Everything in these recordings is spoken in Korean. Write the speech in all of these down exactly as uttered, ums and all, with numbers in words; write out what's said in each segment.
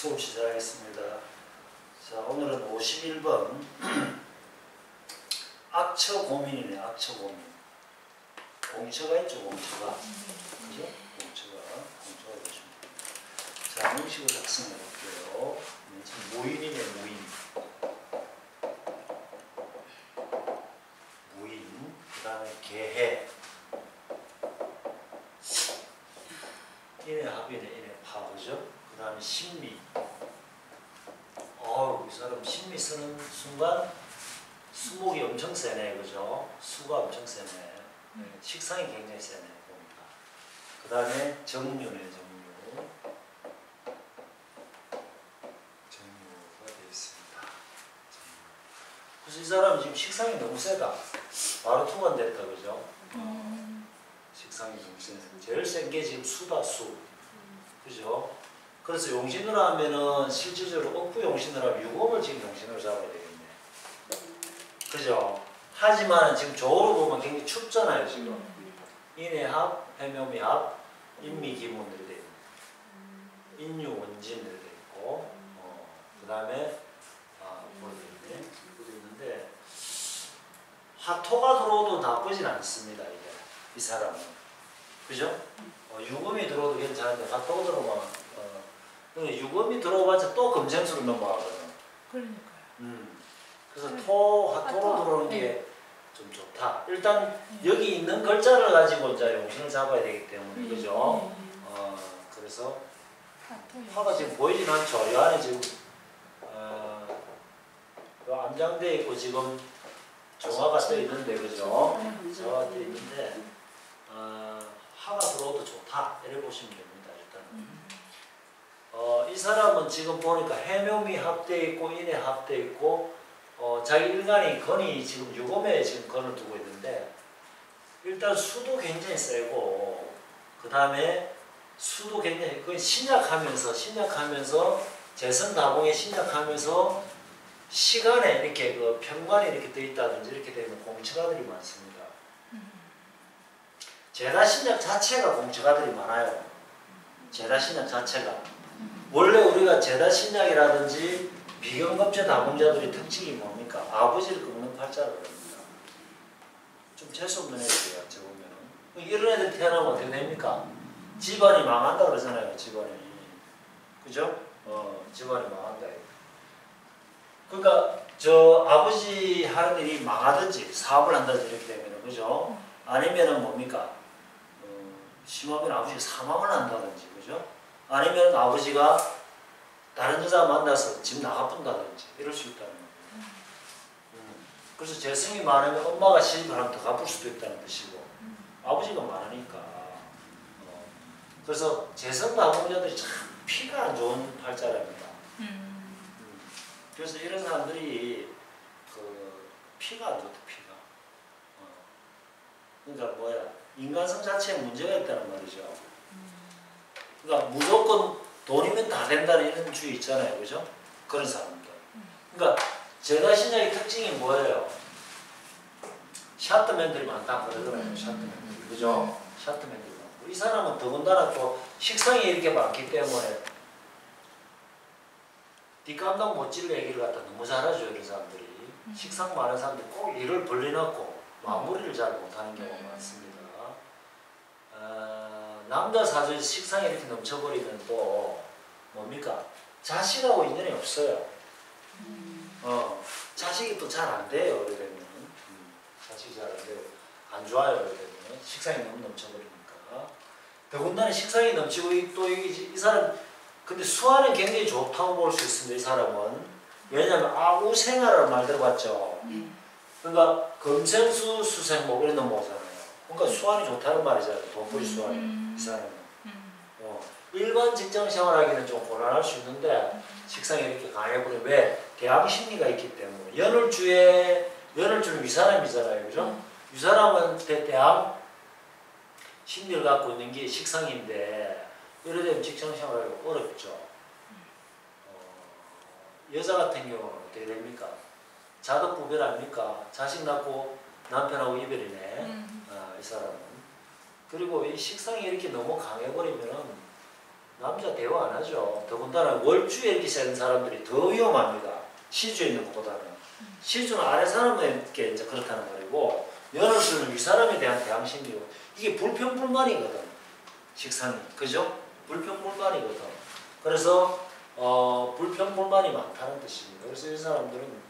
수업 시작하겠습니다. 자, 오늘은 오십일 번 악처 고민이네. 악처 고민. 공처가 있죠. 공처가. 그죠? 공처가. 공처가 있습니다. 자, 형식을 작성해 볼게요. 지금 모인이네. 모인. 모인. 그 다음에 개해. 인의 합이네. 인의 파. 그죠? 그 다음에 신미. 어우, 이 사람 신미 쓰는 순간 수목이 엄청 세네. 그죠? 수가 엄청 세네. 네, 식상이 굉장히 세네. 보니까. 그 다음에 정유네. 정유. 정유가 되어 있습니다. 정유. 그래서 이 사람은 지금 식상이 너무 세다. 바로 투관 됐다. 그죠? 어, 식상이 너무 세네. 제일 센 게 지금 수다. 수. 그죠? 그래서 용신으로 하면은 실질적으로 억부 용신으로 하면 유금을 지금 용신으로 잡아야 되겠네. 그죠? 하지만 지금 조로 보면 굉장히 춥잖아요, 지금. 인해합, 해묘미합, 인미기문으로 되어 있네. 인유원진으로 되어 있고, 어, 그 다음에, 아, 뭐로 되어 있네? 되어 있는데, 화토가 들어오도 나쁘진 않습니다, 이게. 이 사람은. 그죠? 어, 유금이 들어오도 괜찮은데, 화토가 들어오면, 유금이 들어와봤자 또 금생수로 넘어가거든. 그러니까요. 음. 그래서 토, 화토로 화토. 들어오는 네. 게 좀 좋다. 일단 네. 여기 있는 글자를 가지고 이제 용신을 잡아야 되기 때문에, 네. 그죠? 네. 어, 그래서 화토 화가 지금 보이진 않죠. 이 안에 지금 어, 암장되어 있고 지금 정화가 떠 있는데, 그죠? 정화가 떠 있는데 어, 화가 들어오도 좋다. 이렇게 보시면 됩니다. 일단. 어, 이 사람은 지금 보니까 해묘미 합돼 있고 인해 합돼 있고 어, 자기 일간이 건이 지금 유금에 지금 건을 두고 있는데 일단 수도 굉장히 세고 그 다음에 수도 굉장히 거의 신약하면서 신약하면서 재선다봉에 신약하면서 시간에 이렇게 그 편관이 이렇게 돼 있다든지 이렇게 되면 공처가들이 많습니다. 제다 신약 자체가 공처가들이 많아요. 제다 신약 자체가. 원래 우리가 제다 신약이라든지 비경겁제 다봉자들의 특징이 뭡니까? 아버지를 꺾는 팔자를 그럽니다. 좀 재수없는 애들이에요. 어찌 보면은. 이런 애들 태어나면 어떻게 됩니까? 집안이 망한다 그러잖아요. 집안이. 그죠? 어, 집안이 망한다. 그러니까 저 아버지 하는 일이 망하든지 사업을 한다든지 이렇게 되면은, 그죠? 아니면은 뭡니까? 어, 심하면 아버지가 사망을 한다든지, 그죠? 아니면 아버지가 다른 여자 만나서 집 나가본다든지 이럴 수 있다는 거예요. 음. 그래서 재성이 많으면 엄마가 시집을 하면 더 갚을 수도 있다는 뜻이고 아버지가 많으니까. 어. 그래서 재성 나무자들이 참 피가 안 좋은 팔자랍니다. 음. 그래서 이런 사람들이 그 피가 안 좋다. 피가. 어. 그러니까 뭐야, 인간성 자체에 문제가 있다는 말이죠. 그러니까 무조건 돈이면 다 된다는 이런 주의 있잖아요. 그죠? 그런 사람들. 그러니까 제가 신약의 특징이 뭐예요? 샤트맨들이 많다 그러더라고요. 샤트맨들. 그죠? 샤트맨들이 많고. 이 사람은 더군다나 또 식상이 이렇게 많기 때문에 뒷감당 못 질 얘기를 갖다 너무 잘하죠. 이런 사람들이. 식상 많은 사람들이 꼭 일을 벌려놓고 마무리를 잘 못하는 경우가 많습니다. 어, 남자 사주에서 식상이 이렇게 넘쳐버리면 또 뭡니까? 자식하고 인연이 없어요. 어, 자식이 또 잘 안 돼요. 오래되면. 음, 자식이 잘 안 돼요. 안 좋아요. 오래되면. 식상이 너무 넘쳐버리니까. 더군다나 식상이 넘치고 또 이, 이 사람 근데 수화는 굉장히 좋다고 볼 수 있습니다. 이 사람은. 왜냐하면 아우 생활을 말 들어봤죠. 그러니까 금생수 수생목 이런 거 모잖아요. 그러니까 수완이 좋다는 말이잖아요. 돈벌이 수완이. 음. 이 사람은. 음. 어, 일반 직장 생활하기는 좀 곤란할 수 있는데 식상이 이렇게 강해버리면 왜? 대항 심리가 있기 때문에. 연월주에 연월주는 위사람이잖아요. 그죠? 음. 위사람은 대항 심리를 갖고 있는 게 식상인데 이래 되면 직장 생활하기 어렵죠. 어, 여자 같은 경우는 어떻게 됩니까? 자덕부별 아닙니까? 자식 낳고 남편하고 이별이네. 음. 아, 이 사람은. 그리고 이 식상이 이렇게 너무 강해버리면은 남자 대화 안 하죠. 더군다나 월주에 이렇게 사는 사람들이 더 위험합니다. 시주에 있는 것보다는. 시주는 아래 사람에게 이제 그렇다는 말이고, 연월주는 윗사람에 대한 대항심이고, 이게 불평불만이거든. 식상이. 그죠? 불평불만이거든. 그래서, 어, 불평불만이 많다는 뜻입니다. 그래서 이 사람들은,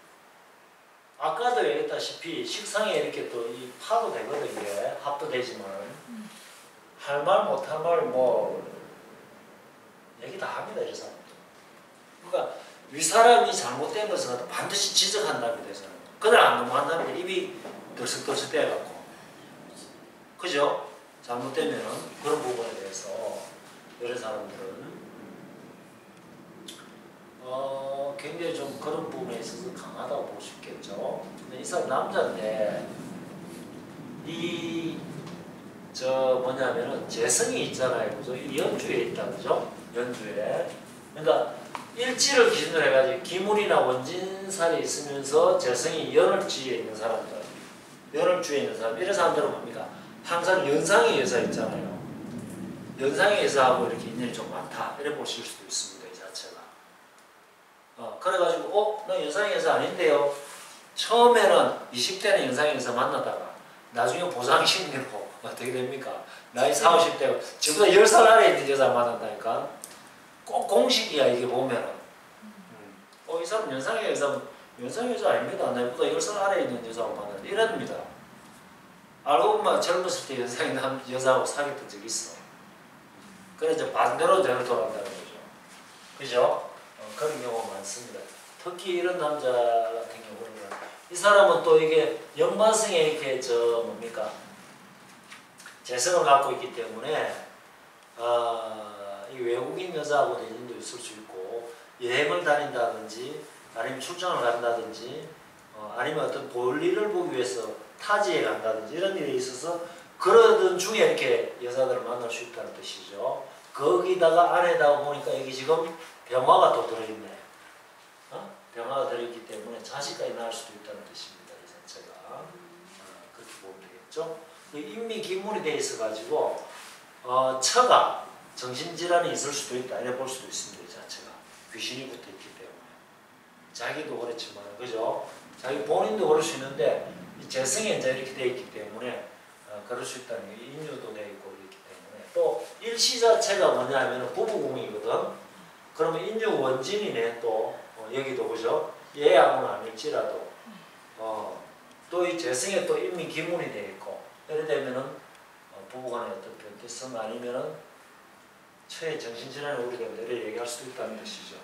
아까도 얘기했다시피, 식상에 이렇게 또 이 파도 되거든, 이게. 합도 되지만. 할 말, 못할 말, 뭐, 얘기 다 합니다, 이 사람들. 그러니까 윗사람이 잘못된 것은 반드시 지적한다고 돼서 그날 안 넘어간다는데 입이 들썩들썩 떼갖고, 그죠? 잘못되면 그런 부분에 대해서 여러 사람들은 어, 굉장히 좀 그런 부분에 있어서 강하다고 볼 수 있겠죠. 근데 이 사람 남자인데 이 저 뭐냐면은 재성이 있잖아요, 그죠? 이 연주에 있다, 그죠? 연주에. 그러니까 일지를 기준으로 해가지고 기물이나 원진살이 있으면서 재성이 연월지에 있는 사람들, 연월주에 있는 사람, 이런 사람들은 뭡니까? 항상 연상의 여자 있잖아요. 연상의 여자하고 이렇게 인연이 좀 많다, 이래 보실 수도 있습니다, 이 자체가. 어, 그래가지고, 어? 나 연상의 여자 아닌데요? 처음에는 이십 대는 연상의 여자 만나다가 나중에 보상심리로 어떻게 됩니까? 나이 사오십 대, 지금보다 열 살 아래에 있는 여자 만난다니까? 꼭 공식이야, 이게 보면은. 음. 어, 이 사람 연상의 여자, 연상의 여자 아닙니다. 나보다 열 살 아래에 있는 여자하고 만났는데, 이랍니다. 알고 보면 젊었을 때 연상의 남, 여자하고 사귀었던 적이 있어. 그래, 이제 반대로 저를 돌아간다는 거죠. 그죠? 어, 그런 경우가 많습니다. 특히 이런 남자 같은 경우는, 이 사람은 또 이게 연마성에 이렇게 저 뭡니까? 재성을 갖고 있기 때문에, 어, 이 외국인 여자하고 인연도 있을 수 있고, 여행을 다닌다든지, 아니면 출장을 간다든지, 어, 아니면 어떤 볼일을 보기 위해서 타지에 간다든지, 이런 일이 있어서, 그러던 중에 이렇게 여자들을 만날 수 있다는 뜻이죠. 거기다가 안에다가 보니까 여기 지금 병화가 또 들어있네. 어? 병화가 들어있기 때문에 자식까지 낳을 수도 있다는 뜻입니다, 이 자체가. 어, 그렇게 보면 되겠죠. 인미기물이 돼 있어가지고, 어, 처가, 정신질환이 있을 수도 있다, 이래 볼 수도 있습니다, 이 자체가. 귀신이 붙어 있기 때문에. 자기도 그렇지만, 그죠? 자기 본인도 그럴 수 있는데, 이 재성이 이제 이렇게 돼 있기 때문에, 어, 그럴 수 있다는 게 인유도 돼 있고, 그렇기 때문에. 또, 일시 자체가 뭐냐면 부부궁이거든? 그러면 인유 원진이네, 또. 어, 여기도, 그죠? 얘하고는 아닐지라도. 어, 또 이 재성에 또 인미기물이 돼 있고, 예를 들면은, 어, 부부간의 어떤 변태성 아니면은, 최 정신질환을 우리가 내려 얘기할 수도 있다는 뜻이죠.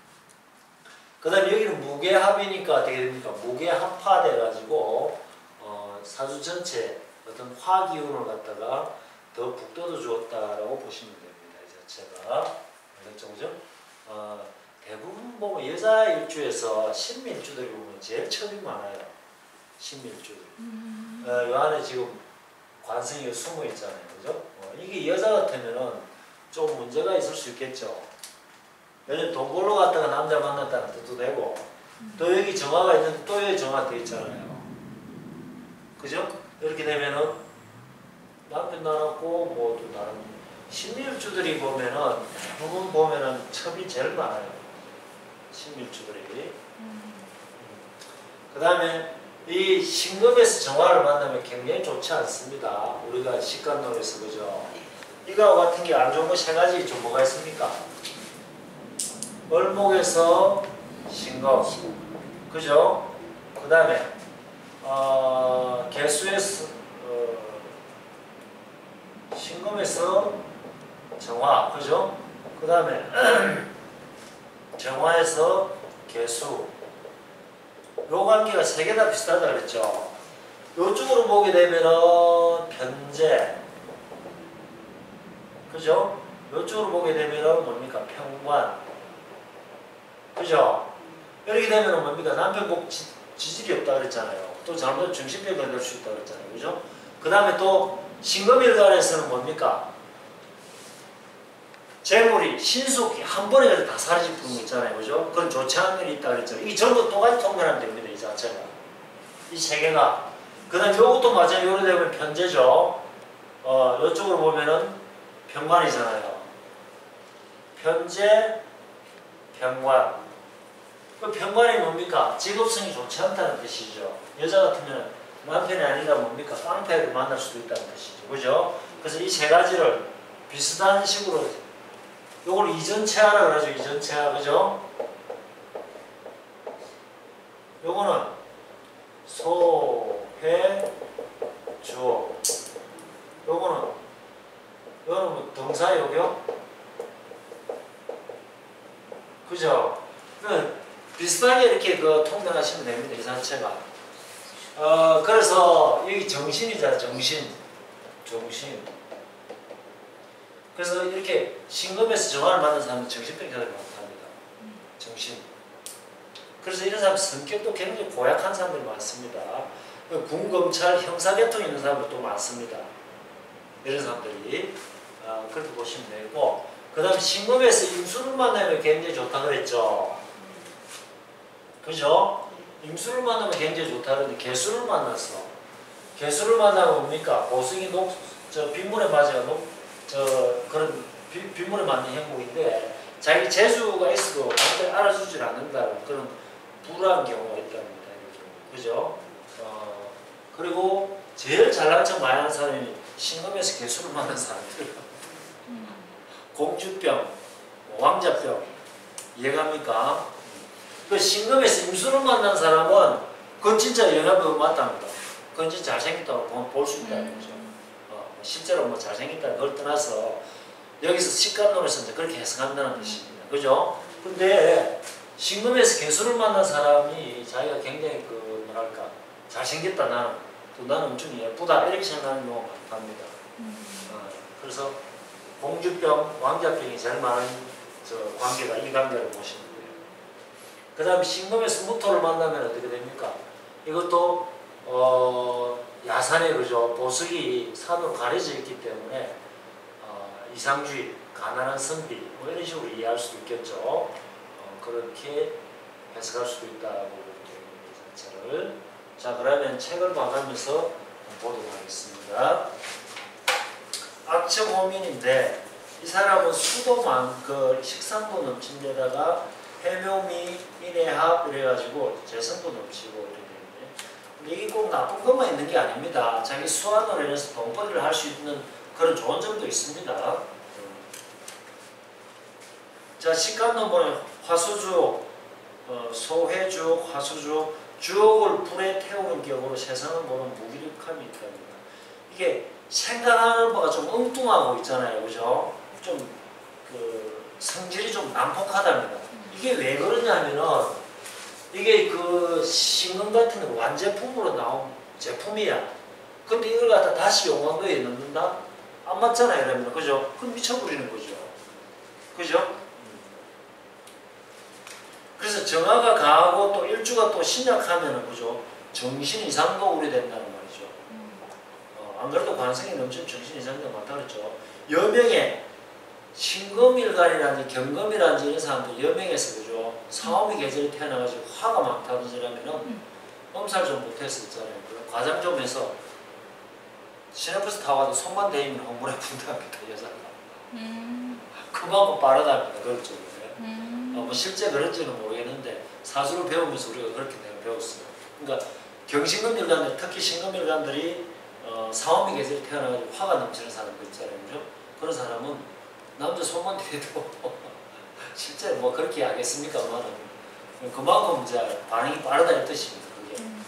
그 다음에 여기는 무게합이니까 어떻게 됩니까? 무게합화돼가지고, 어, 사주 전체 어떤 화기운을 갖다가 더 북돋워 주었다라고 보시면 됩니다. 이 자체가. 알겠죠? 그죠? 어, 대부분 보면 여자 일주에서 신밀주들이 보면 제일 첩이 많아요. 신밀주들. 음. 어, 요 안에 지금 관성이 숨어 있잖아요. 그죠? 어, 이게 여자 같으면은 좀 문제가 있을 수 있겠죠. 왜냐면 돈 벌러 갔다가 남자 만났다는 뜻도 되고, 또 여기 정화가 있는데 또 여기 정화 돼 있잖아요. 그죠? 이렇게 되면은 남편 나눴고 뭐 또 다른 신밀주들이 보면은 대부분 보면은 첩이 제일 많아요. 신밀주들이. 음. 그 다음에 이 신금에서 정화를 만나면 굉장히 좋지 않습니다. 우리가 식간론에서, 그죠? 이거와 같은 게 안 좋은 거 세 가지 좀 뭐가 있습니까? 을목에서 신금, 그죠? 그 다음에 어, 개수에서 어, 신금에서 정화, 그죠? 그 다음에 정화에서 개수. 요 관계가 세 개 다 비슷하다 그랬죠. 요쪽으로 보게 되면은 편재, 그죠? 요쪽으로 보게 되면은 뭡니까? 평관, 그죠? 이렇게 되면은 뭡니까? 남편 복 지, 지질이 없다 그랬잖아요. 또 잘못 정신병이 될 수 있다 그랬잖아요. 그죠? 그 다음에 또 신금일간에서는 뭡니까? 재물이 신속히 한 번에 다 사라질 거 있잖아요. 그죠? 그런 좋지 않은 일이 있다 그랬잖아요. 이 전부 똑같이 통면하면 됩니다. 이 자체가. 이 세 개가. 그 다음 요것도 마찬가지로 되면 편재죠. 어, 요쪽으로 보면은 평관이잖아요. 현재 병관. 그 병관이 뭡니까? 직업성이 좋지 않다는 뜻이죠. 여자 같으면 남편이 아니라 뭡니까? 깡패를 만날 수도 있다는 뜻이죠. 그죠? 그래서 이 세 가지를 비슷한 식으로 요걸 이전체화라 그러죠. 이전체화. 그죠? 요거는 소회 주어. 요거는 요거는 뭐 동사 요격. 그죠? 그 비슷하게 이렇게 그 통달하시면 됩니다. 이 자체가. 어 그래서 여기 정신이잖아. 정신. 정신. 그래서 이렇게 신금에서 정화를 받는 사람은 정신병자들이 많답니다. 정신. 그래서 이런 사람 성격도 굉장히 고약한 사람들이 많습니다. 군, 검찰, 형사계통에 있는 사람들도 많습니다. 이런 사람들이. 어, 그렇게 보시면 되고, 그 다음에 신금에서 임수를 만나면 굉장히 좋다 그랬죠. 그죠? 임수를 만나면 굉장히 좋다 그랬는데 개수를 만났어. 개수를 만나면 뭡니까? 보석이 녹, 저 빗물에 맞아가 녹, 저 그런 비, 빗물에 맞는 행복인데 자기 재주가 있어도 남들 알아주질 않는다는 그런 불안한 경우가 있답니다. 그죠? 어, 그리고 제일 잘난 척 많이 하는 사람이 신금에서 개수를 만난 사람들. 공주병, 왕자병 이해갑니까? 그 신금에서 임수를 만난 사람은 그건 진짜 영향력이 맞답니다. 그건 진짜 잘생겼다고 볼 수 있다는 거죠. 어, 실제로 뭐 잘생겼다는 걸 떠나서 여기서 식감론에서 이제 그렇게 해석한다는 뜻입니다. 그죠? 근데 신금에서 개수를 만난 사람이 자기가 굉장히 그 뭐랄까 잘생겼다 나는 또 나는 엄청 예쁘다 이렇게 생각하는 경우가 많답니다. 어, 그래서 공주병, 왕자병이 제일 많은 저 관계가 이 관계를 보시면 돼요. 그 다음에 신금에서 무토를 만나면 어떻게 됩니까? 이것도 어, 야산에 그죠? 보석이 산으로 가려져 있기 때문에 어, 이상주의, 가난한 선비 뭐 이런 식으로 이해할 수도 있겠죠. 어, 그렇게 해석할 수도 있다고 이 자체를. 자, 그러면 책을 봐가면서 보도록 하겠습니다. 악천호민인데 이 사람은 수도만 그 식상도 넘친 데다가 해묘미, 인해합 이래가지고 재성도 넘치고 이렇게 되는데 근데 이게 꼭 나쁜 것만 있는 게 아닙니다. 자기 수완으로 인해서 돈벌이를 할 수 있는 그런 좋은 점도 있습니다. 자, 식간노보는 화수주옥, 어, 소회주옥, 화수주옥, 주옥을 불에 태우는 격으로 세상을 보는 무기력함이 있답니다. 이게 생각하는 바가 좀 엉뚱하고 있잖아요. 그죠? 좀, 그, 성질이 좀 난폭하답니다. 이게 왜 그러냐면은, 이게 그, 신금 같은 완제품으로 나온 제품이야. 근데 이걸 갖다 다시 용광로에 넣는다? 안 맞잖아요. 그러면. 그죠? 그럼 미쳐버리는 거죠. 그죠? 그래서 정화가 강하고 또 일주가 또 신약하면은, 그죠? 정신 이상도 우려된다는 말이죠. 어, 안 그래도 관성이 넘치는 정신 이상도 많다 그랬죠. 여명에 신금일간이라든지 경금이라든지 이런 사람들 여명에서, 그죠? 사오미 계절에 태어나가지고 화가 많다든지 이러면은 엄살 좀 못해서 있잖아요. 과장 좀 해서 시내버스 타고 손만 대이면 홍보에 분다합니다. 여자가. 음. 그만큼 빠르답니다. 그렇죠. 음. 어, 뭐 실제 그런지는 모르겠는데 사주를 배우면서 우리가 그렇게 내가 배웠어요. 그러니까 경신금일간들, 특히 신금일간들이 어, 사오미 계절에 태어나가지고 화가 넘치는 사람들 있잖아요. 그죠? 그런 사람은 남자 손만 대도 실제 뭐 그렇게 하겠습니까만은 그만큼 이제 반응이 빠르다는 뜻입니다. 그게. 음.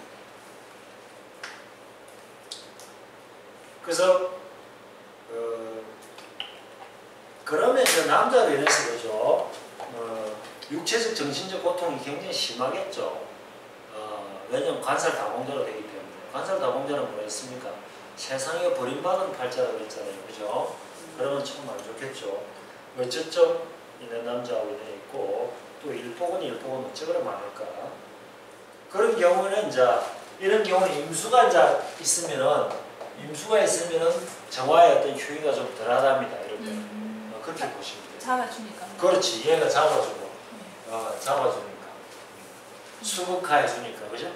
그래서 어, 그러면 이제 남자로 인해서 그죠? 어, 육체적 정신적 고통이 굉장히 심하겠죠. 어, 왜냐면 관살다공자로 되기 때문에. 관살다공자는 뭐였습니까? 세상에 버림받은 팔자라고 그랬잖아요. 그죠? 그러면 참 안 좋겠죠. 어쩌점 있는 남자하고 있는 있고 또 일복은 일복은 어쩌거나 많을까. 그런 경우는 이제 이런 경우는 임수가 이제 있으면은 임수가 있으면은 정화의 어떤 효의가 좀 덜하답니다. 이럴 때 음. 어, 그렇게 보시면 돼요. 잡아주니까. 그렇지. 얘가 잡아주고 네. 어, 잡아주니까 음. 수극화해주니까 그죠?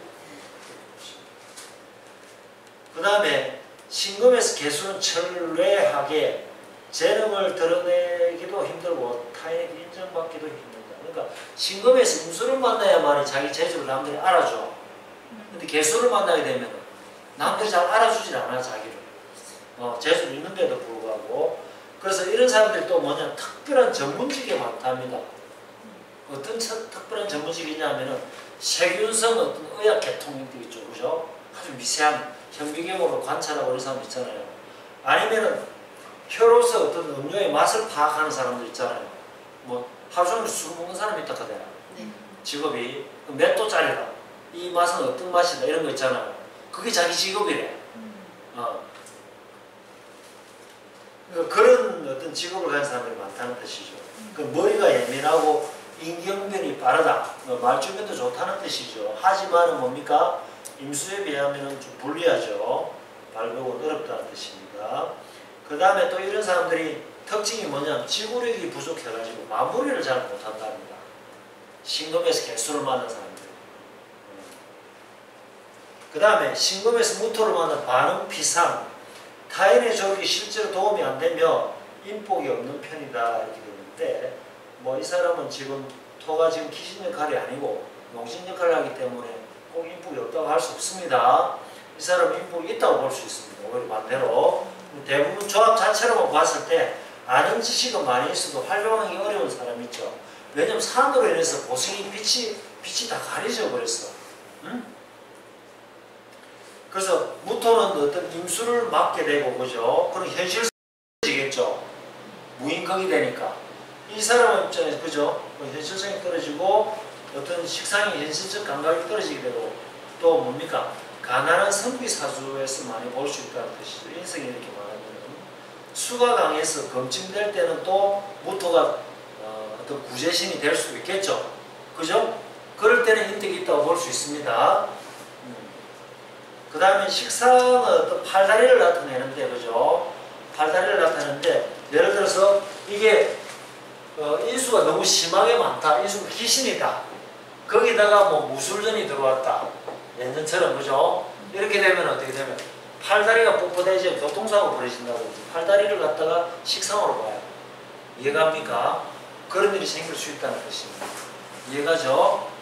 그 다음에 신금에서 개수는 철뇌하게 재능을 드러내기도 힘들고 찾기도 힘들다. 그러니까 신금에서 임수를 만나야만이 자기 재주를 남들이 알아줘. 근데 개수를 만나게 되면 남들이 잘 알아주질 않아 자기를. 어, 재주는 있는데도 불구하고. 그래서 이런 사람들이 또 뭐냐 특별한 전문직에 많답니다. 어떤 차, 특별한 전문직이냐면은 세균성 어떤 의학 계통들 있죠, 그죠? 아주 미세한 현미경으로 관찰하고 이런 사람 있잖아요. 아니면은 혀로서 어떤 음료의 맛을 파악하는 사람들 있잖아요. 뭐 하루 종일 술 먹는 사람이 있다 하잖아요. 네. 직업이 몇 도짜리다. 이 맛은 어떤 맛이다 이런 거 있잖아요. 그게 자기 직업이래. 어. 그러니까 그런 어떤 직업을 가진 사람들이 많다는 뜻이죠. 그 머리가 예민하고 인경변이 빠르다. 말주변도 좋다는 뜻이죠. 하지만은 뭡니까? 임수에 비하면 좀 불리하죠. 발급은 어렵다는 뜻입니다. 그 다음에 또 이런 사람들이 특징이 뭐냐면 지구력이 부족해가지고 마무리를 잘 못한답니다. 신금에서 개수를 만난 사람들. 그 다음에 신금에서 무토를 만난 반응 피상. 타인의 조력이 실제로 도움이 안 되며 인복이 없는 편이다 이렇게 되는데 뭐 이 사람은 지금 토가 지금 기신 역할이 아니고 용신 역할을 하기 때문에 꼭 인복이 없다고 할 수 없습니다. 이 사람은 인복이 있다고 볼 수 있습니다. 오히려 반대로 대부분 조합 자체로만 봤을 때 아는 지식은 많이 있어도 활용하기 어려운 사람이 있죠. 왜냐면 산으로 인해서 보승이 빛이 빛이 다 가려져 버렸어. 응? 그래서 무토는 어떤 임수를 맡게 되고 그죠? 그럼 현실성이겠죠. 무인격이 되니까 이 사람 입장에서 그죠? 현실성이 떨어지고 어떤 식상의 현실적 감각이 떨어지게 되고 또 뭡니까? 가난한 성비사주에서 많이 볼 수 있다는 뜻이죠. 인성이 이렇게 많으면 수가 강해서 검증될 때는 또 무토가 어, 어떤 구제신이 될 수도 있겠죠. 그죠? 그럴 때는 인덕이 있다고 볼 수 있습니다. 음. 그 다음에 식상은 어떤 팔다리를 나타내는데 그죠? 팔다리를 나타내는데 예를 들어서 이게 어, 인수가 너무 심하게 많다. 인수가 귀신이다. 거기다가 뭐 무술전이 들어왔다. 예전처럼 그죠? 이렇게 되면 어떻게 되면 팔다리가 뻣뻣해지고 교통사고 벌어진다고 팔다리를 갖다가 식상으로 봐요. 이해갑니까? 그런 일이 생길 수 있다는 뜻입니다. 이해가죠?